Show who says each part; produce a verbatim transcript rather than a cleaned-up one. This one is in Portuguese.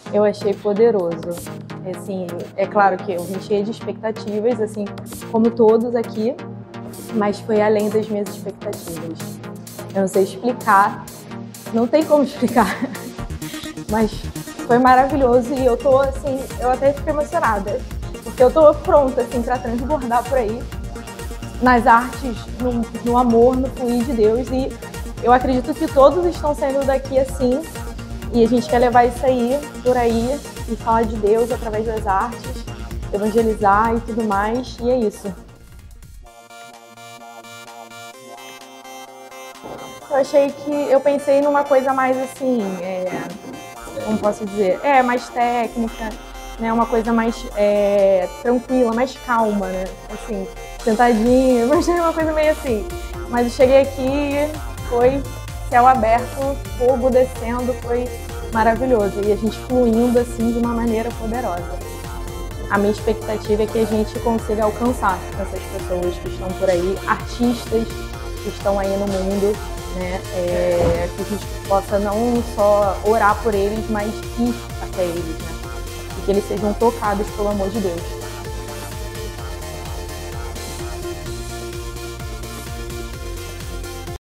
Speaker 1: Eu achei poderoso. Assim, é claro que eu vim cheia de expectativas, assim como todos aqui, mas foi além das minhas expectativas. Eu não sei explicar, não tem como explicar, mas foi maravilhoso e eu tô assim, eu até fiquei emocionada, porque eu tô pronta assim para transbordar por aí nas artes, no, no amor, no fluir de Deus, e eu acredito que todos estão saindo daqui assim, e a gente quer levar isso aí por aí e falar de Deus através das artes, evangelizar e tudo mais, e é isso. Eu achei que eu pensei numa coisa mais assim, é, como posso dizer, é mais técnica, né, uma coisa mais é, tranquila, mais calma, né, assim, sentadinha, mas é uma coisa meio assim. Mas eu cheguei aqui, foi céu aberto, fogo descendo, foi maravilhoso e a gente fluindo assim de uma maneira poderosa. A minha expectativa é que a gente consiga alcançar essas pessoas que estão por aí, artistas que estão aí no mundo, né? É, que a gente possa não só orar por eles, mas ir até eles, né? E que eles sejam tocados pelo amor de Deus.